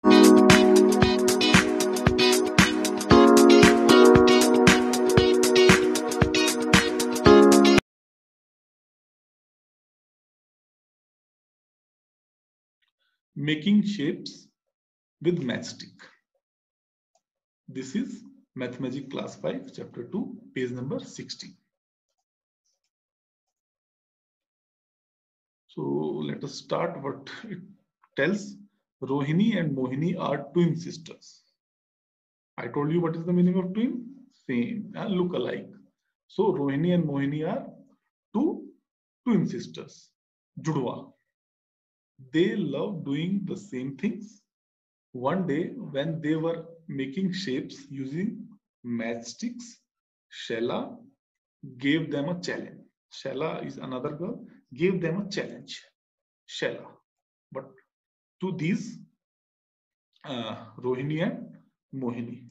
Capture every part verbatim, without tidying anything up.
Making shapes with matchstick. This is Mathemagic Class five, Chapter two, page number sixty. So let us start what it tells. Rohini and Mohini are twin sisters. I told you what is the meaning of twin? Same, uh, look alike. So Rohini and Mohini are two twin sisters. Judwa. They love doing the same things. One day, when they were making shapes using matchsticks, Shela gave them a challenge. Shela is another girl, gave them a challenge. Shela. But to these, uh, Rohini and Mohini.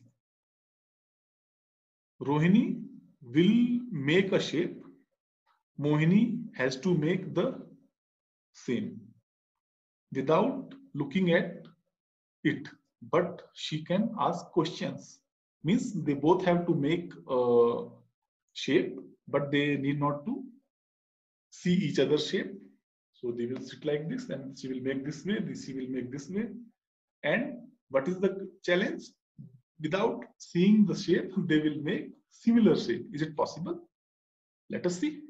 Rohini will make a shape. Mohini has to make the same without looking at it, but she can ask questions. Means they both have to make a shape, but they need not to see each other's shape. So they will sit like this, and she will make this way, she will make this way. And what is the challenge? Without seeing the shape, they will make similar shape. Is it possible? Let us see.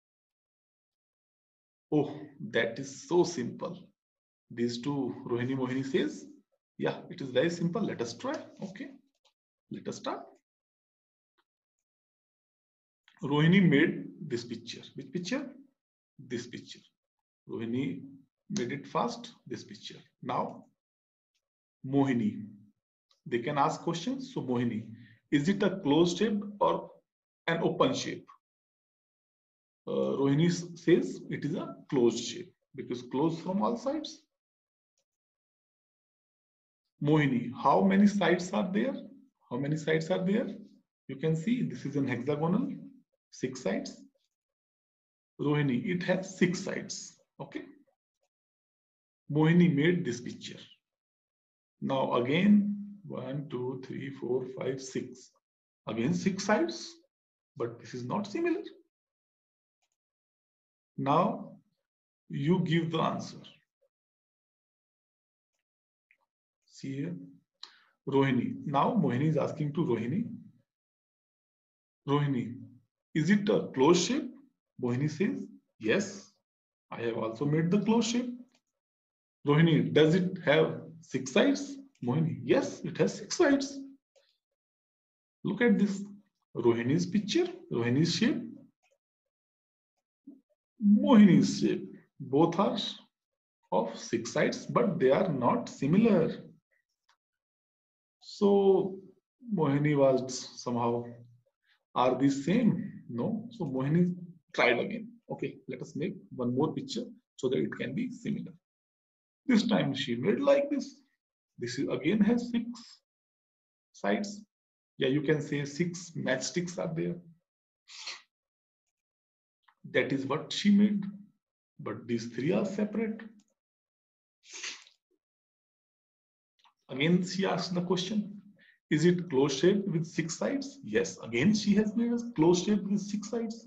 Oh, that is so simple. These two, Rohini Mohini says, yeah, it is very simple. Let us try. Okay, let us start. Rohini made this picture. Which picture? This picture. Rohini made it fast. This picture. Now, Mohini. They can ask questions. So, Mohini, is it a closed shape or an open shape? Uh, Rohini says it is a closed shape because closed from all sides. Mohini, how many sides are there? How many sides are there? You can see this is an hexagonal, six sides. Rohini, it has six sides. Okay. Mohini made this picture. Now again, one, two, three, four, five, six. Again, six sides, but this is not similar. Now you give the answer. See here, Rohini. Now Mohini is asking to Rohini. Rohini, is it a closed shape? Mohini says, yes, I have also made the closed shape. Rohini, does it have six sides? Mohini, yes, it has six sides. Look at this. Rohini's picture, Rohini's shape, Mohini's shape. Both are of six sides, but they are not similar. So Mohini was somehow, are these same? No. So Mohini tried again. Okay, let us make one more picture so that it can be similar. This time she made like this. This is again has six sides. Yeah, you can say six matchsticks are there. That is what she made. But these three are separate. Again, she asked the question, is it closed shape with six sides? Yes, again she has made a closed shape with six sides.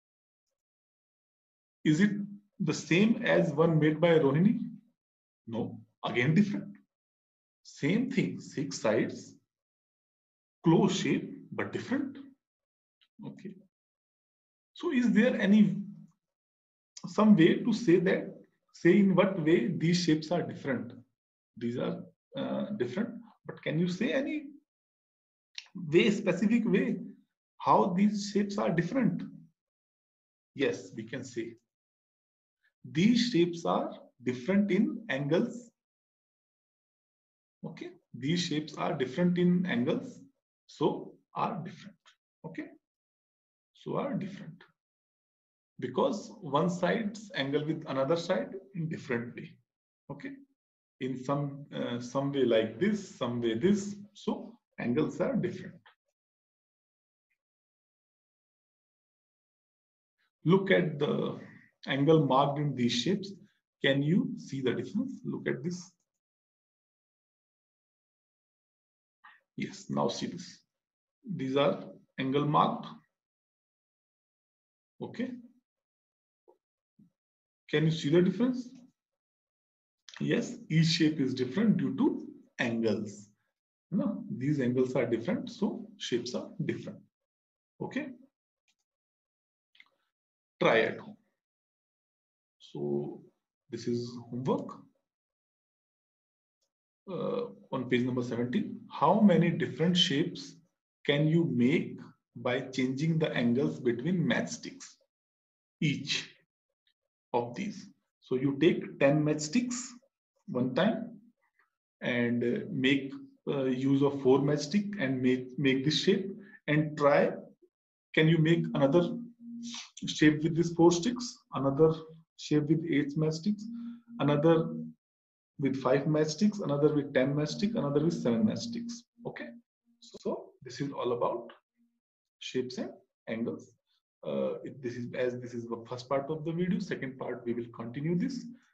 Is it the same as one made by Rohini? No, again different. Same thing, six sides, closed shape, but different. Okay. So is there any some way to say that, say in what way these shapes are different? These are uh, different, but can you say any way, specific way, how these shapes are different? Yes, we can say. These shapes are different in angles. Okay, these shapes are different in angles, so are different. Okay, so are different because one side's angle with another side in different way. Okay, in some uh, some way like this, some way this, so angles are different. Look at the angle marked in these shapes. Can you see the difference? Look at this. Yes, now see this. These are angle marked. Okay. Can you see the difference? Yes, each shape is different due to angles. No, these angles are different, so shapes are different. Okay. Try at home. So this is homework. Uh, on page number seventeen, how many different shapes can you make by changing the angles between matchsticks? Each of these. So you take ten matchsticks one time and uh, make uh, use of four matchstick and make, make this shape and try. Can you make another shape with these four sticks, another shape with eight matchsticks, another with five matchsticks, another with ten matchsticks, another with seven matchsticks. Okay, so this is all about shapes and angles. Uh, it, this is as this is the first part of the video. Second part we will continue this.